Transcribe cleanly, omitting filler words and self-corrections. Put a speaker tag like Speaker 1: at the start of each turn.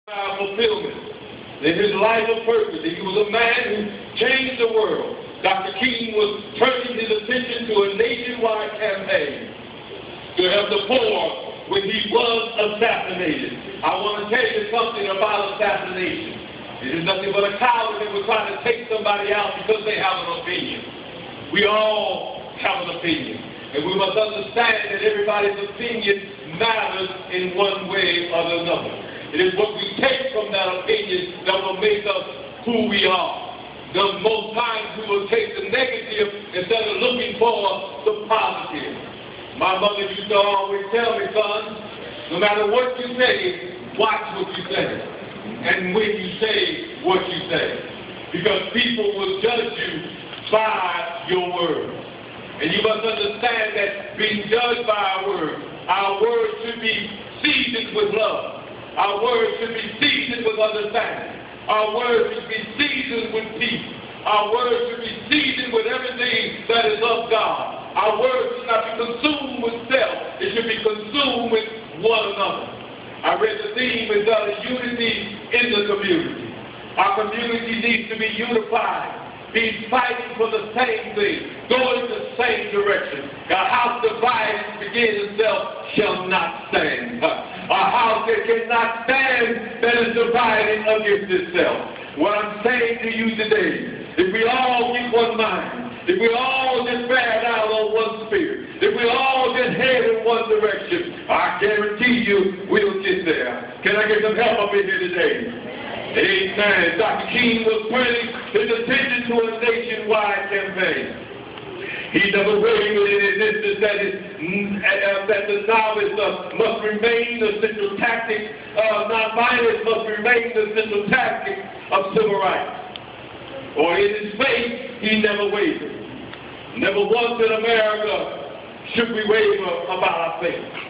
Speaker 1: fulfillment in his life of purpose. He was a man who changed the world. Dr. King was turning his attention to a nationwide campaign to help the poor when he was assassinated. I want to tell you something about assassination. It is nothing but a coward that will try to take somebody out because they have an opinion. We all have an opinion. And we must understand that everybody's opinion matters in one way or another. It is what we take from that opinion that will make us who we are. The most times we will take the negative instead of looking for the positive. My mother used to always tell me, son, no matter what you say, watch what you say. And when you say what you say. Because people will judge you by your words. And you must understand that being judged by our words should be seasoned with love. Our words should be seasoned with understanding. Our words should be seasoned with peace. Our words should be seasoned with everything that is of God. Our words should not be consumed with self. It should be consumed with one another. I read the theme entitled Unity in the Community. Our community needs to be unified, be fighting for the same thing, going the same direction. A house divided against itself shall not stand. A house that cannot stand that is divided against itself. What I'm saying to you today, if we all keep one mind, if we all just bear down on one spirit, if we all just head in one direction, I guarantee you we'll get there. Can I get some help up in here today? Amen. Dr. King was turning his attention to a nationwide campaign. He never wavered in his insistence that the Zionists must remain the central tactic, nonviolence must remain the central tactic of civil rights. Or in his faith, he never wavered. Never once in America should we waver about our faith.